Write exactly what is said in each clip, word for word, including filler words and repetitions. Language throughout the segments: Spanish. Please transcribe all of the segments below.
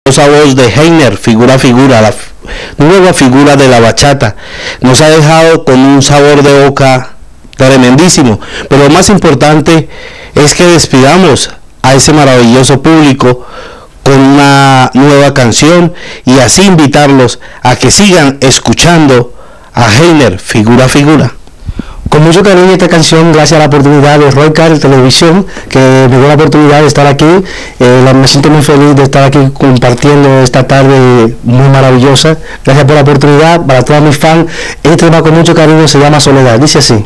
Esa voz de Heiner, figura a figura, la nueva figura de la bachata, nos ha dejado con un sabor de boca tremendísimo, pero lo más importante es que despidamos a ese maravilloso público con una nueva canción y así invitarlos a que sigan escuchando a Heiner, figura a figura. Con mucho cariño esta canción, gracias a la oportunidad de Roy Carter Televisión, que me dio la oportunidad de estar aquí. Eh, me siento muy feliz de estar aquí compartiendo esta tarde muy maravillosa. Gracias por la oportunidad, para todos mis fans. Este tema con mucho cariño se llama Soledad, dice así.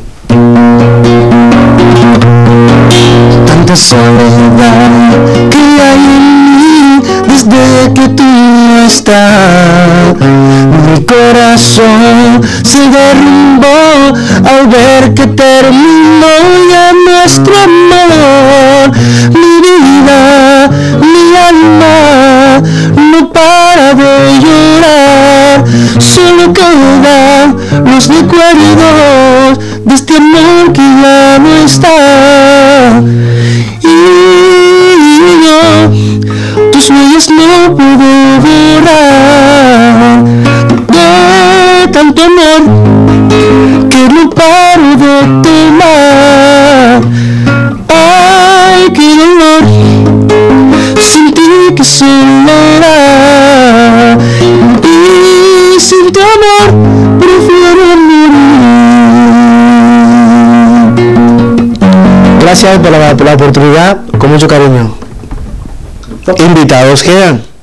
Tanta soledad que hay en mí desde que tú no estás. Mi corazón se derrumbó al ver que terminó ya nuestro amor. Mi vida, mi alma no para de llorar. Solo quedan los recuerdos de este amor que ya no está. Y yo tus huellas no puedo borrar. De tanto amor que no paro de tomar. Ay, qué dolor, sentí que soledad. Y sin tu amor prefiero morir. Gracias por la, por la oportunidad, con mucho cariño. Invitados quedan.